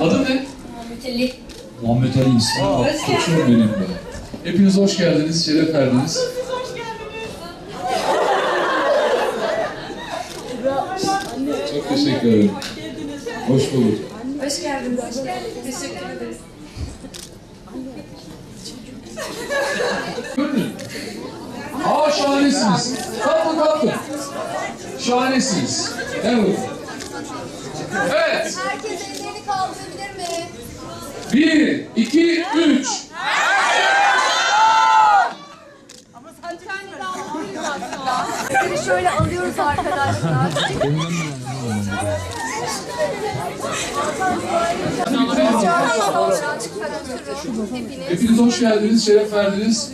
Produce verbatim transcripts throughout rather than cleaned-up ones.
Adın ne? Muhammed Ali. Muhammed Ali ismi. Koçum benim be. Hepiniz hoş geldiniz, şeref verdiniz. Çok teşekkür ederim. Hoş bulduk. Hoş geldiniz. Hoş geldiniz. Teşekkür ederiz. Görünün. Aa şahanesiniz. Kalkın kalkın. Şahanesiniz. Evet. Evet. Herkes ellerini kaldırabilir mi? Bir, iki, üç. Seni şöyle alıyoruz arkadaşlar. Hepiniz hoş geldiniz, şeref verdiniz.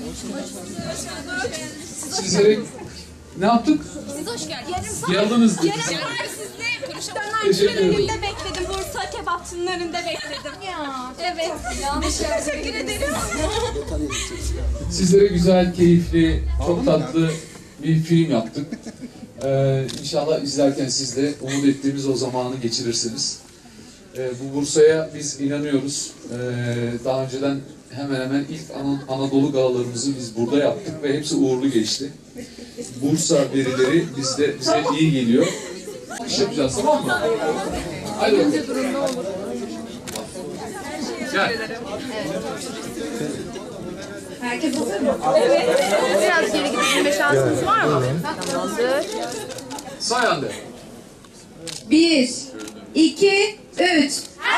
Sizlere ne yaptık? Siz hoş geldiniz. Yalnız Yarın var sizle Kuştanlar Teşekkür ederim. önünde bekledim. Bursa kebapçının önünde bekledim. Ya. Evet. Yanlış Teşekkür ederim. Sizlere güzel, keyifli, çok tatlı bir film yaptık. Ee, İnşallah izlerken siz de umut ettiğimiz o zamanı geçirirsiniz. Ee, bu Bursa'ya biz inanıyoruz. Ee, daha önceden hemen hemen ilk An- Anadolu galalarımızı biz burada yaptık ve hepsi uğurlu geçti. Bursa verileri bizde bize iyi geliyor. İş yapacağız, tamam mı? Hadi bakalım. Gel. Herkes hazır mı? Biraz geri gitme şansınız var mı? Tamamdır. Say Hande. Bir, iki, üç.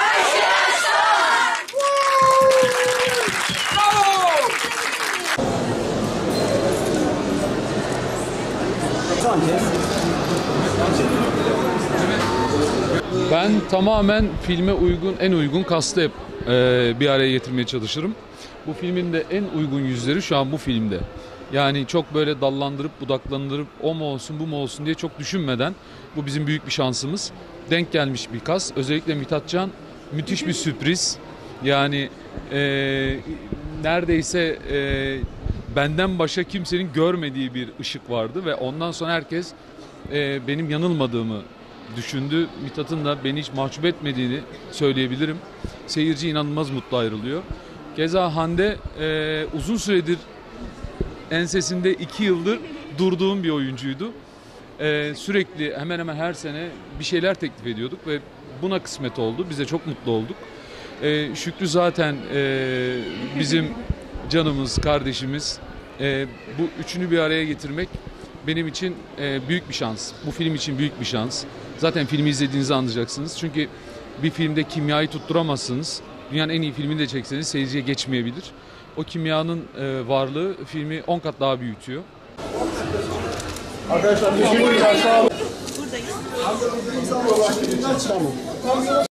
Ben tamamen filme uygun, en uygun kastı hep e, bir araya getirmeye çalışırım. Bu filmin de en uygun yüzleri şu an bu filmde. Yani çok böyle dallandırıp budaklandırıp o mu olsun bu mu olsun diye çok düşünmeden, bu bizim büyük bir şansımız. Denk gelmiş bir kas. Özellikle Mithat Can müthiş bir sürpriz. Yani e, neredeyse e, benden başka kimsenin görmediği bir ışık vardı ve ondan sonra herkes e, benim yanılmadığımı düşündü. Mithat'ın da beni hiç mahcup etmediğini söyleyebilirim. Seyirci inanılmaz mutlu ayrılıyor. Keza Hande e, uzun süredir ensesinde iki yıldır durduğum bir oyuncuydu. E, sürekli hemen hemen her sene bir şeyler teklif ediyorduk ve buna kısmet oldu. Biz de çok mutlu olduk. E, Şükrü zaten e, bizim canımız, kardeşimiz. E, bu üçünü bir araya getirmek benim için e, büyük bir şans. Bu film için büyük bir şans. Zaten filmi izlediğinizde anlayacaksınız. Çünkü bir filmde kimyayı tutturamazsınız. Dünyanın en iyi filmini de çekseniz seyirciye geçmeyebilir. O kimyanın e, varlığı filmi on kat daha büyütüyor. Arkadaşlar teşekkür ederim. Sağ olun. Buradayız.